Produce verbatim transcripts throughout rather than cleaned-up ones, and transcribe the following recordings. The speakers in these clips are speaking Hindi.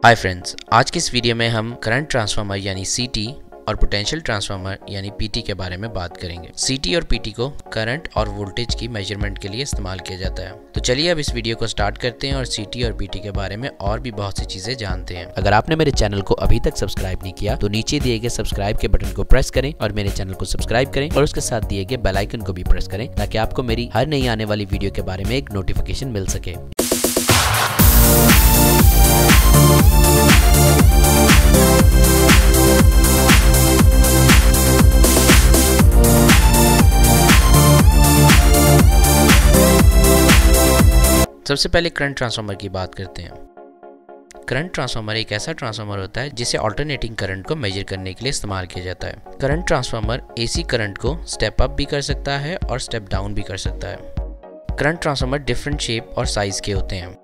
हाय फ्रेंड्स, आज की इस वीडियो में हम करंट ट्रांसफार्मर यानी सीटी और पोटेंशियल ट्रांसफार्मर यानी पीटी के बारे में बात करेंगे। सीटी और पीटी को करंट और वोल्टेज की मेजरमेंट के लिए इस्तेमाल किया जाता है। तो चलिए अब इस वीडियो को स्टार्ट करते हैं और सीटी और पीटी के बारे में और भी बहुत सी चीजें जानते हैं। अगर आपने मेरे चैनल को अभी तक सब्सक्राइब नहीं किया तो नीचे दिए गए सब्सक्राइब के बटन को प्रेस करें और मेरे चैनल को सब्सक्राइब करें और उसके साथ दिए गए बेल आइकन को भी प्रेस करें ताकि आपको मेरी हर नई आने वाली वीडियो के बारे में एक नोटिफिकेशन मिल सके। सबसे पहले करंट ट्रांसफार्मर की बात करते हैं। करंट ट्रांसफार्मर एक ऐसा ट्रांसफार्मर होता है जिसे अल्टरनेटिंग करंट को मेजर करने के लिए इस्तेमाल किया जाता है। करंट ट्रांसफार्मर एसी करंट को स्टेप अप भी कर सकता है और स्टेप डाउन भी कर सकता है। करंट ट्रांसफार्मर डिफरेंट शेप और साइज के होते हैं।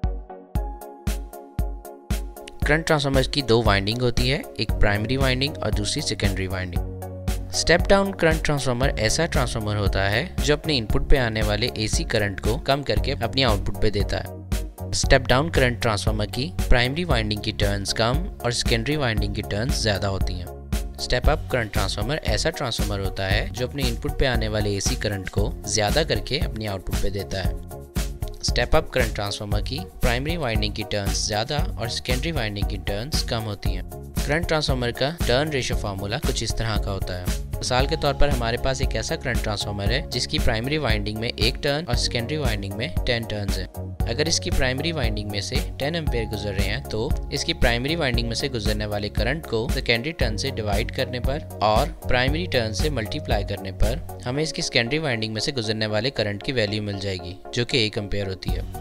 करंट ट्रांसफार्मर की दो वाइंडिंग होती है, एक प्राइमरी वाइंडिंग और दूसरी secondary winding. Step down current transformer ऐसा ट्रांसफार्मर होता है जो अपने इनपुट पे आने वाले एसी करंट को कम करके अपनी आउटपुट पे देता है। स्टेप डाउन करंट ट्रांसफार्मर की प्राइमरी वाइंडिंग की टर्न्स कम और सेकेंडरी वाइंडिंग की टर्न्स ज़्यादा होती हैं। स्टेप अप करंट ट्रांसफार्मर ऐसा ट्रांसफार्मर होता है जो अपने इनपुट पे आने वाले एसी करंट को ज़्यादा करके अपनी आउटपुट पे देता है। स्टेप अप करंट ट्रांसफार्मर की प्राइमरी वाइंडिंग की टर्न्स ज़्यादा और सेकेंडरी वाइंडिंग की टर्न्स कम होती हैं। करंट ट्रांसफार्मर का टर्न रेशियो फार्मूला कुछ इस तरह का होता है। मिसाल के तौर पर हमारे पास एक ऐसा करंट ट्रांसफार्मर है जिसकी प्राइमरी वाइंडिंग में एक टर्न और सेकेंडरी वाइंडिंग में टेन टर्न्स हैं। अगर इसकी प्राइमरी वाइंडिंग में से टेन एम्पेयर गुजर रहे हैं तो इसकी प्राइमरी वाइंडिंग में से गुजरने वाले करंट को सेकेंडरी टर्न से डिवाइड करने पर और प्राइमरी टर्न से मल्टीप्लाई करने पर हमें इसकी सेकेंडरी वाइंडिंग में से गुजरने वाले करंट की वैल्यू मिल जाएगी जो कि एक एम्पेयर होती है।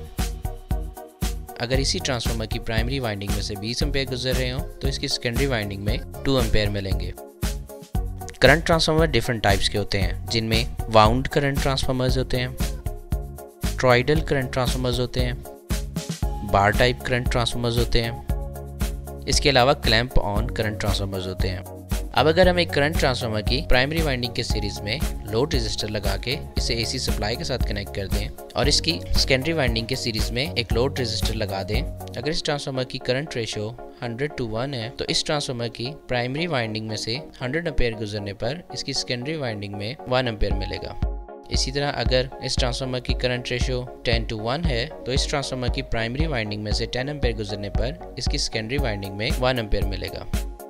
अगर इसी ट्रांसफार्मर की प्राइमरी वाइंडिंग में से बीस एम्पेयर गुजर रहे हो तो इसकी सेकेंडरी वाइंडिंग में टू एम्पेयर मिलेंगे। करंट ट्रांसफार्मर डिफरेंट टाइप्स के होते हैं जिनमें वाउंड करंट ट्रांसफार्मर्स होते हैं, ट्रॉइडल करंट ट्रांसफार्मर्स होते हैं, बार टाइप करंट ट्रांसफार्मर्स होते हैं। इसके अलावा क्लैंप ऑन करंट ट्रांसफार्मर्स होते हैं। अब अगर हम एक करंट ट्रांसफार्मर की प्राइमरी वाइंडिंग के सीरीज में लोड रेजिस्टर लगा के इसे एसी सप्लाई के साथ कनेक्ट कर दें और इसकी सेकेंडरी वाइंडिंग के सीरीज में एक लोड रेजिस्टर लगा दें, अगर इस ट्रांसफार्मर की current ratio hundred to one है तो इस ट्रांसफार्मर की प्राइमरी वाइंडिंग में से हंड्रेड एम्पेयर गुजरने पर इसकी सेकेंडरी वाइंडिंग में वन एम्पेयर मिलेगा। इसी तरह अगर इस ट्रांसफार्मर की current ratio ten to one है तो इस ट्रांसफार्मर की प्राइमरी वाइंडिंग में से टेन एम्पेयर गुजरने पर इसकी सेकेंडरी वाइंडिंग में वन एम्पेयर मिलेगा।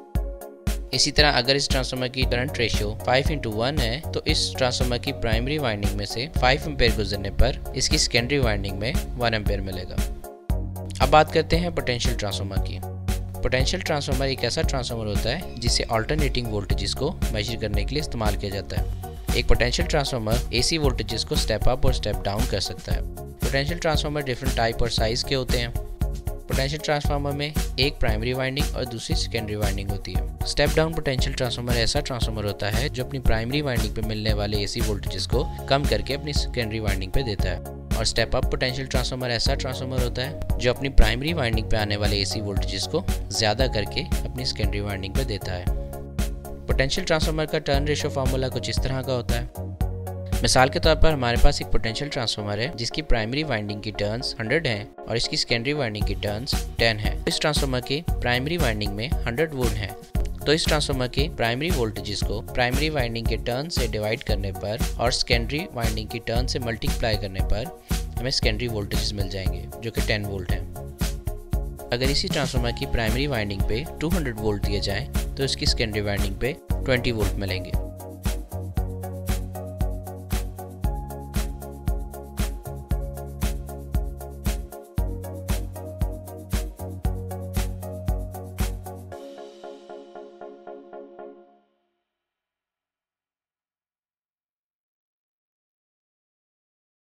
इसी तरह अगर इस ट्रांसफार्मर की current ratio five into one है तो इस ट्रांसफार्मर की प्राइमरी वाइंडिंग में से फाइव एम्पेयर गुजरने पर इसकी सेकेंडरी वाइंडिंग में वन एम्पेयर मिलेगा। अब बात करते हैं पोटेंशियल ट्रांसफार्मर की। पोटेंशियल ट्रांसफार्मर एक ऐसा ट्रांसफार्मर होता है जिसे अल्टरनेटिंग वोल्टेजेस को मेजर करने के लिए इस्तेमाल किया जाता है। एक पोटेंशियल ट्रांसफार्मर एसी वोल्टेजेस को स्टेप अप और स्टेप डाउन कर सकता है। पोटेंशियल ट्रांसफार्मर डिफरेंट टाइप और साइज के होते हैं। पोटेंशियल ट्रांसफार्मर में एक प्राइमरी वाइंडिंग और दूसरी सेकेंडरी वाइंडिंग होती है। स्टेप डाउन पोटेंशियल ट्रांसफार्मर ऐसा ट्रांसफार्मर होता है जो अपनी प्राइमरी वाइंडिंग पे मिलने वाले एसी वोल्टेजेस को कम करके अपनी सेकेंडरी वाइंडिंग पे देता है। और स्टेप अप पोटेंशियल ट्रांसफार्मर ऐसा ट्रांसफार्मर होता है जो अपनी प्राइमरी वाइंडिंग पे आने वाले एसी वोल्टेजेस को ज्यादा करके अपनी सेकेंडरी वाइंडिंग पे देता है। पोटेंशियल ट्रांसफार्मर का टर्न रेशियो फार्मूला कुछ इस तरह का होता है। मिसाल के तौर पर हमारे पास एक पोटेंशियल ट्रांसफार्मर है जिसकी प्राइमरी वाइंडिंग की टर्न्स हंड्रेड हैं और इसकी सेकेंडरी वाइंडिंग की टर्न्स टेन है। इस ट्रांसफार्मर की प्राइमरी वाइंडिंग में हंड्रेड वोल्ट है तो इस ट्रांसफार्मर के प्राइमरी वोल्टेजेस को प्राइमरी वाइंडिंग के टर्न से डिवाइड करने पर और सेकेंडरी वाइंडिंग की टर्न से मल्टीप्लाई करने पर हमें सेकेंडरी वोल्टेजेस मिल जाएंगे जो कि टेन वोल्ट हैं। अगर इसी ट्रांसफार्मर की प्राइमरी वाइंडिंग पे टू हंड्रेड वोल्ट दिए जाएं तो इसकी सेकेंडरी वाइंडिंग पे ट्वेंटी वोल्ट मिलेंगे।